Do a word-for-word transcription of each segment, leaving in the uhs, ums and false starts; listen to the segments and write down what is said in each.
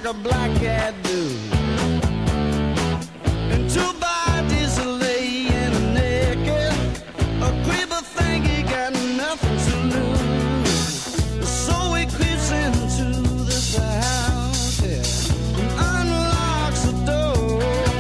like a black cat do. And two bodies are laying naked. A creeper think he got nothing to lose. So he creeps into this house, yeah, and unlocks the door.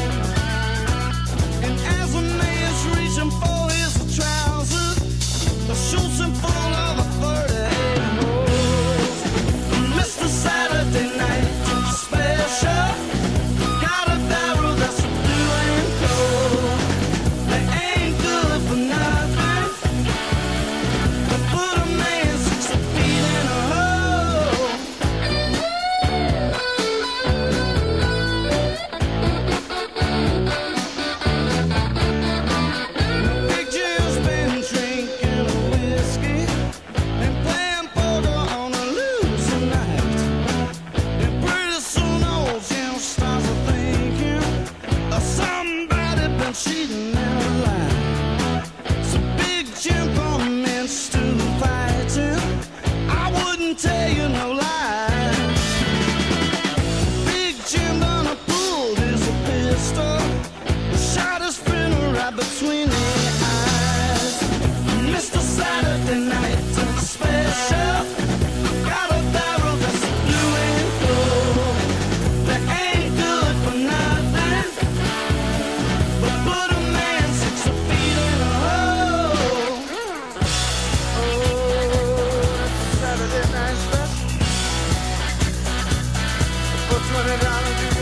And as the man's reaching for his trousers, shoots him full of a thirty-eight holes. Mister Saturday Night Special got a barrel that's blue and cold. They ain't good for nothing, but put a man six feet in a hole. Big Jim's been drinking whiskey and playing poker on a losing night. And pretty soon old Jim starts to thinking of somebody been cheating and lying. So Big Jim commenced to fightin. I wouldn't tell you no lie. Big Jim done a pulled his pistol, shot his friend right between the eyes. Mister Saturday Night Special got a barrel that's blue and gold. That ain't good for nothing, but put a man six feet in a hole. Oh, that's Saturday Night Special. For twenty dollars.